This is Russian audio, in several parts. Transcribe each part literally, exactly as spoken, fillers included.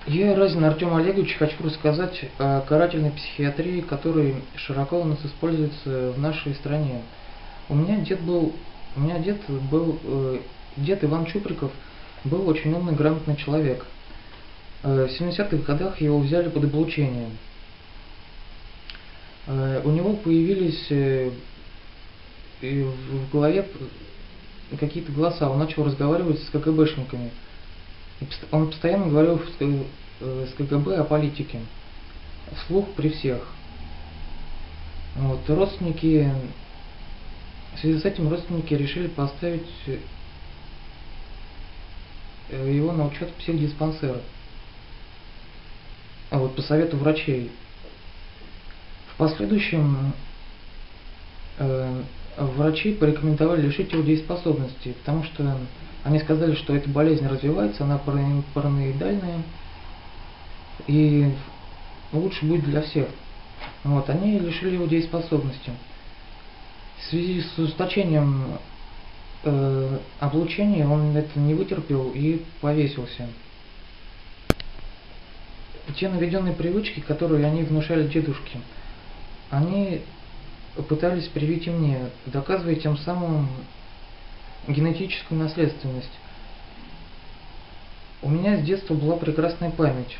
Я, Разин Артем Олегович, хочу рассказать о карательной психиатрии, которая широко у нас используется в нашей стране. У меня дед был, у меня дед был, э, дед Иван Чуприков был очень умный, грамотный человек. Э, в семидесятых годах его взяли под облучение. Э, у него появились э, в голове какие-то голоса, он начал разговаривать с КГБшниками. Он постоянно говорил с КГБ о политике, вслух при всех. Вот, родственники, в связи с этим родственники решили поставить его на учет в психдиспансер, а вот по совету врачей. В последующем э, врачи порекомендовали лишить его дееспособности, потому что они сказали, что эта болезнь развивается, она параноидальная, и лучше будет для всех. Вот, они лишили его дееспособности. В связи с ужесточением э, облучения он это не вытерпел и повесился. Те наведенные привычки, которые они внушали дедушке, они пытались привить и мне, доказывая тем самым генетическую наследственность. У меня с детства была прекрасная память.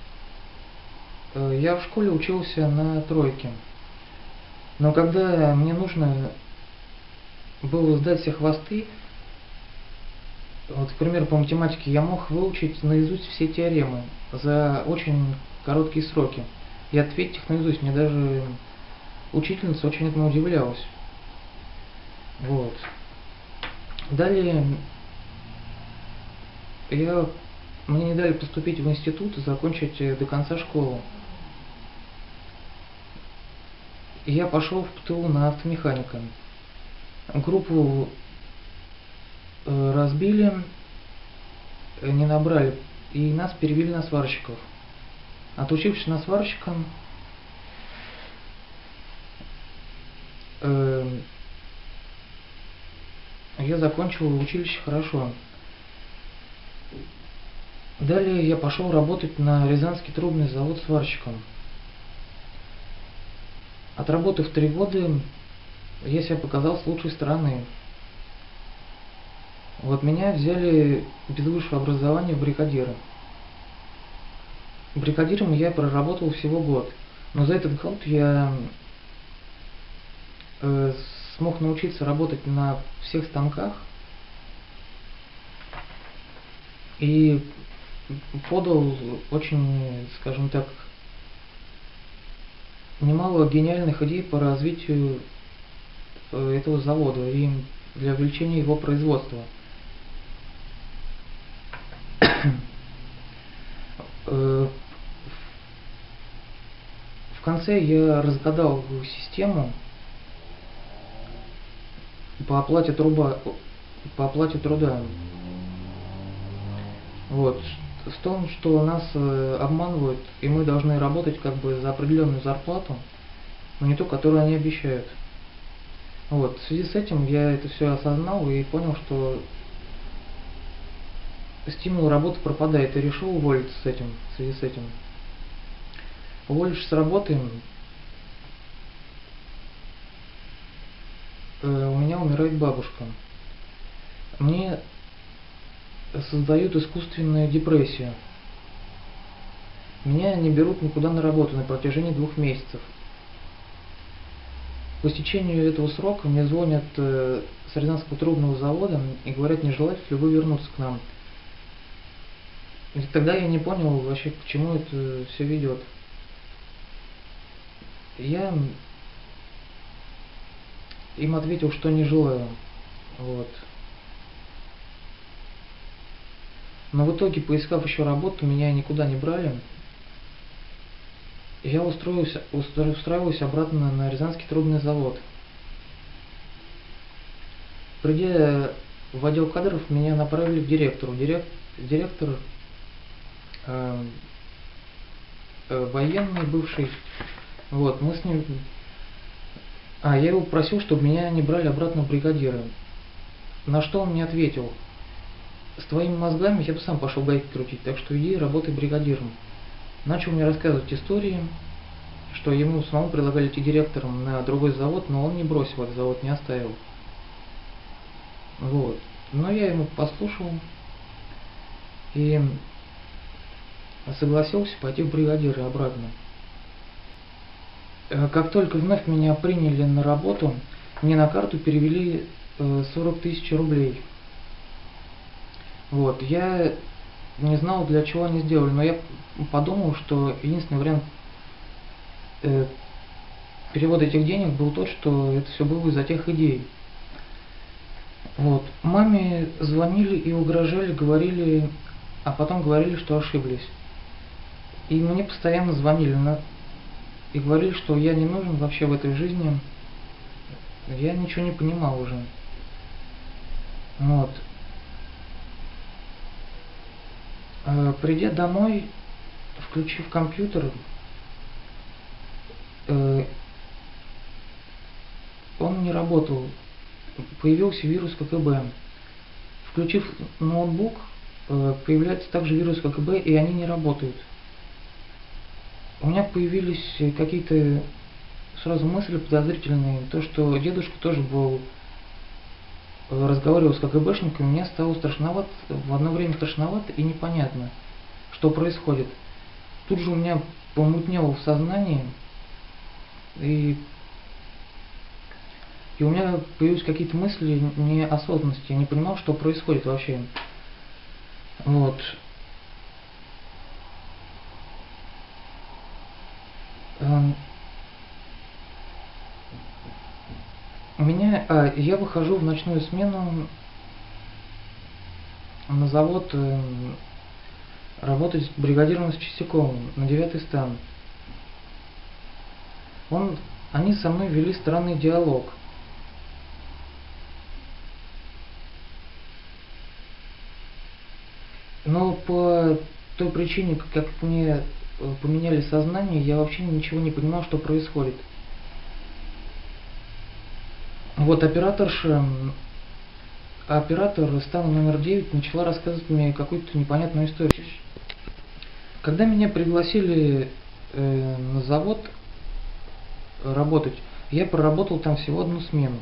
Я в школе учился на тройке. Но когда мне нужно было сдать все хвосты, вот, к примеру, по математике, я мог выучить наизусть все теоремы за очень короткие сроки и ответить их наизусть. Мне даже учительница очень этому удивлялась. Вот. Далее я, мне не дали поступить в институт и закончить до конца школу. И я пошел в ПТУ на автомеханика. Группу э, разбили, э, не набрали, и нас перевели на сварщиков. Отучившись на сварщика, э, я закончил училище хорошо. Далее я пошел работать на Рязанский трубный завод сварщиком. Отработав три года, я себя показал с лучшей стороны. Вот меня взяли без высшего образования в бригадира. Бригадиром я проработал всего год. Но за этот год я э, смог научиться работать на всех станках и подал очень, скажем так, немало гениальных идей по развитию этого завода и для увеличения его производства. В конце я разгадал систему по оплате труба, по оплате труда. Вот. В том, что нас обманывают, и мы должны работать как бы за определенную зарплату, но не ту, которую они обещают. Вот. В связи с этим я это все осознал и понял, что стимул работы пропадает, и решил уволиться с этим, в связи с этим. Уволившись с работы, у меня умирает бабушка. Мне создают искусственную депрессию. Меня не берут никуда на работу на протяжении двух месяцев. По истечению этого срока мне звонят э, с Рязанского трубного завода и говорят, не желаете ли вы вернуться к нам. И тогда я не понял вообще, к чему это все ведет. Я им ответил, что не желаю. Вот. Но в итоге, поискав еще работу, меня никуда не брали. Я устроился, устраиваюсь обратно на Рязанский трубный завод. Придя в отдел кадров, меня направили к директору. Дирек, директор э, э, военный бывший. Вот, мы с ним... А, я его просил, чтобы меня не брали обратно в бригадиры. На что он мне ответил: с твоими мозгами я бы сам пошел гайки крутить, так что иди работай бригадиром. Начал мне рассказывать истории, что ему самому предлагали идти директором на другой завод, но он не бросил этот завод, не оставил. Вот. Но я ему послушал и согласился пойти в бригадиры обратно. Как только вновь меня приняли на работу, мне на карту перевели сорок тысяч рублей. Вот, я не знал, для чего они сделали, но я подумал, что единственный вариант э, перевода этих денег был тот, что это все было из-за тех идей. Вот, маме звонили и угрожали, говорили, а потом говорили, что ошиблись. И мне постоянно звонили на... и говорили, что я не нужен вообще в этой жизни. Я ничего не понимал уже. Вот. Придя домой, включив компьютер, он не работал, появился вирус ка ка бэ. Включив ноутбук, появляется также вирус ка ка бэ, и они не работают. У меня появились какие-то сразу мысли подозрительные, то что дедушка тоже был, разговаривал с ка ка бэшниками, мне стало страшновато, в одно время страшновато и непонятно, что происходит. Тут же у меня помутнело в сознании, и, и у меня появились какие-то мысли неосознанности, я не понимал, что происходит вообще. Вот. Меня, а, я выхожу в ночную смену на завод э, работать с бригадиром с Чистяковым на девятый стан. Он, они со мной вели странный диалог. Но по той причине, как мне поменяли сознание, я вообще ничего не понимал, что происходит. Вот операторша, оператор стана номер девять начала рассказывать мне какую-то непонятную историю. Когда меня пригласили э, на завод работать, я проработал там всего одну смену.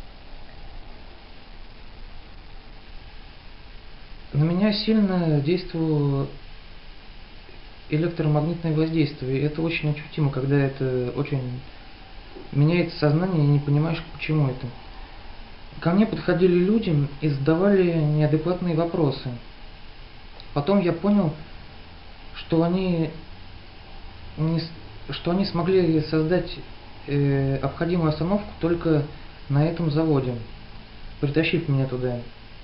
На меня сильно действовало электромагнитное воздействие. Это очень ощутимо, когда это очень меняет сознание, и не понимаешь, почему это. Ко мне подходили люди и задавали неадекватные вопросы. Потом я понял, что они, не, что они смогли создать э, обходимую остановку только на этом заводе, притащив меня туда.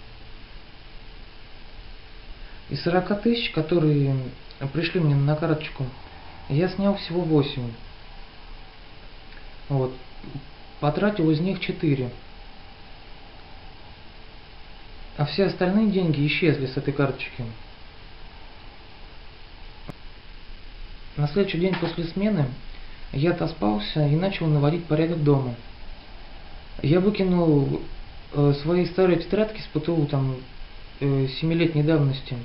Из сорока тысяч, которые пришли мне на карточку, я снял всего восемь. Вот. Потратил из них четыре. А все остальные деньги исчезли с этой карточки. На следующий день после смены я отоспался и начал наводить порядок дома. Я выкинул э, свои старые тетрадки с пэ тэ у там э, семилетней давности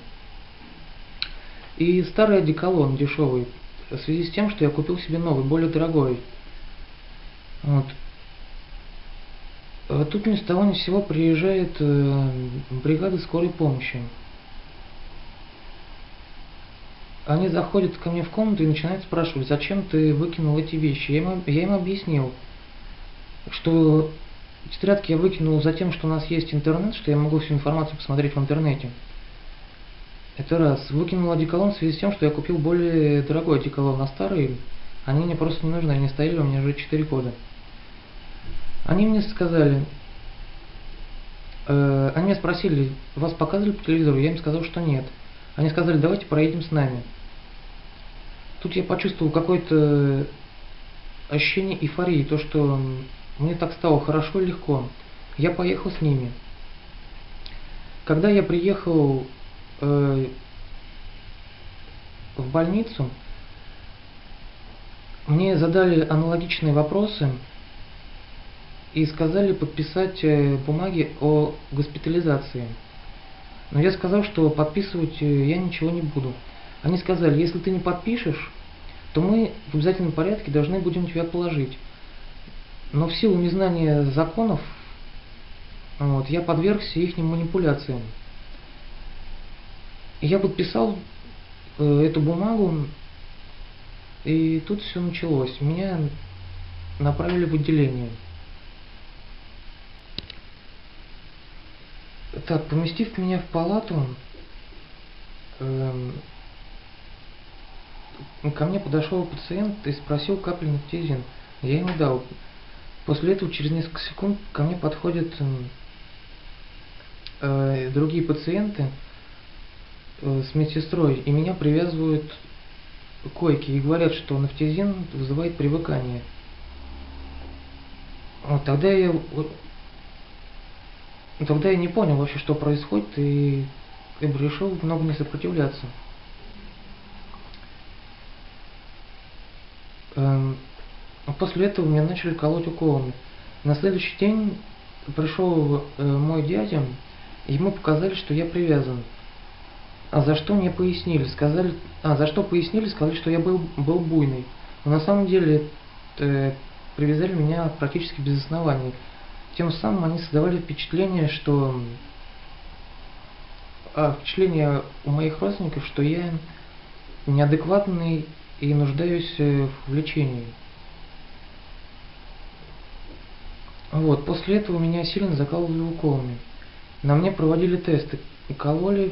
и старый одеколон дешевый, в связи с тем, что я купил себе новый, более дорогой. Вот. Тут ни с того ни с сего приезжает э, бригада скорой помощи. Они заходят ко мне в комнату и начинают спрашивать, зачем ты выкинул эти вещи. Я им, я им объяснил, что тетрадки я выкинул за тем, что у нас есть интернет, что я могу всю информацию посмотреть в интернете. Это раз. Выкинул одеколон в связи с тем, что я купил более дорогой одеколон, а старый они мне просто не нужны, они стояли у меня уже четыре года. Они мне сказали, э, они меня спросили, вас показывали по телевизору? Я им сказал, что нет. Они сказали, давайте проедем с нами. Тут я почувствовал какое-то ощущение эйфории, то, что мне так стало хорошо и легко. Я поехал с ними. Когда я приехал э, в больницу, мне задали аналогичные вопросы и сказали подписать бумаги о госпитализации. Но я сказал, что подписывать я ничего не буду. Они сказали, если ты не подпишешь, то мы в обязательном порядке должны будем тебя положить. Но в силу незнания законов, вот, я подвергся их манипуляциям. Я подписал э, эту бумагу, и тут все началось. Меня направили в отделение. Так, поместив меня в палату, э, ко мне подошел пациент и спросил капли нафтизин. Я ему дал. После этого через несколько секунд ко мне подходят э, другие пациенты э, с медсестрой, и меня привязывают к койке и говорят, что нафтизин вызывает привыкание. Вот, тогда я тогда я не понял вообще, что происходит, и как бы решил много не сопротивляться. Эм, После этого меня начали колоть уколами. На следующий день пришел э, мой дядя, и ему показали, что я привязан. А за что мне пояснили? Сказали, а за что пояснили? Сказали, что я был, был буйный. Но на самом деле э, привязали меня практически без оснований. Тем самым они создавали впечатление, что а, впечатление у моих родственников, что я неадекватный и нуждаюсь в лечении. Вот, после этого меня сильно закалывали уколами. На мне проводили тесты, кололи,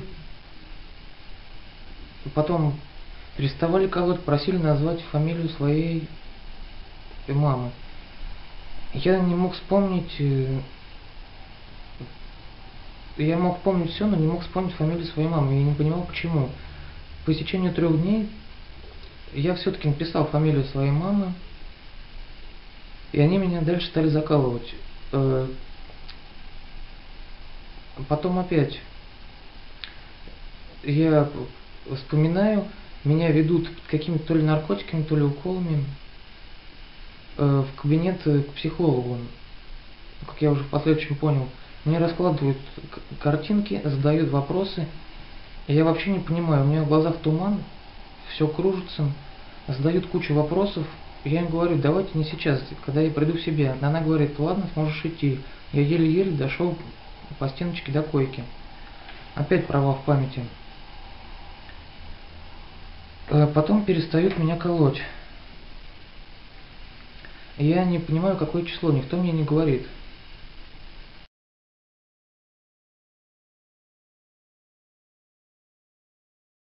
потом переставали колоть, просили назвать фамилию своей мамы. Я не мог вспомнить, я мог помнить все, но не мог вспомнить фамилию своей мамы. Я не понимал, почему. По истечению трех дней я все-таки написал фамилию своей мамы, и они меня дальше стали закалывать. Потом опять я вспоминаю, меня ведут какими-то то ли наркотиками, то ли уколами в кабинет к психологу. Как я уже в последующем понял, мне раскладывают картинки, задают вопросы. Я вообще не понимаю, у меня в глазах туман, все кружится, задают кучу вопросов. Я им говорю, давайте не сейчас, когда я приду в себя. Она говорит, ладно, сможешь идти. Я еле-еле дошел по стеночке до койки. Опять провал в памяти. Потом перестают меня колоть. Я не понимаю, какое число, никто мне не говорит.